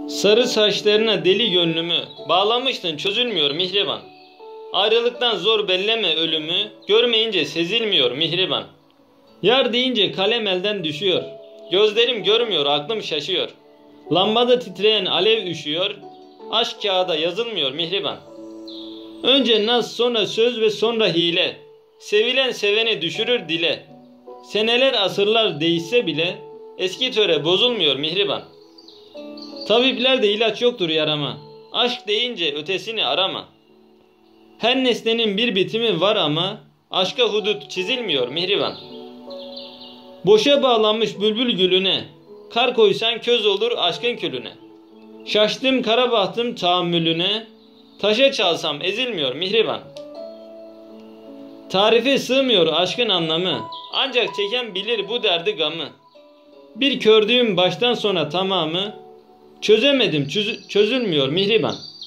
Sarı saçlarına deli gönlümü, bağlamıştın çözülmüyor mihriban. Ayrılıktan zor belleme ölümü, görmeyince sezilmiyor mihriban. Yar deyince kalem elden düşüyor, gözlerim görmüyor aklım şaşıyor. Lambada titreyen alev üşüyor, aşk kağıda yazılmıyor mihriban. Önce naz, sonra söz ve sonra hile, sevilen seveni düşürür dile. Seneler asırlar değişse bile, eski töre bozulmuyor mihriban. Tabiplerde ilaç yoktur yarama, aşk deyince ötesini arama. Her nesnenin bir bitimi var ama, aşka hudut çizilmiyor mihriban. Boşa bağlanmış bülbül gülüne, kar koysan köz olur aşkın külüne. Şaştım kara bahtım tahammülüne, taşa çalsam ezilmiyor mihriban. Tarife sığmıyor aşkın anlamı, ancak çeken bilir bu derdi gamı. Bir kördüğüm baştan sona tamamı, çözemedim çözülmüyor mihriban.